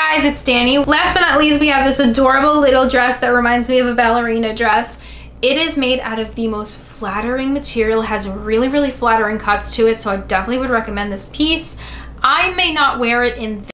guys, it's Danny. Last but not least, we have this adorable little dress that reminds me of a ballerina dress. It is made out of the most flattering material, has really flattering cuts to it, so I definitely would recommend this piece. I may not wear it in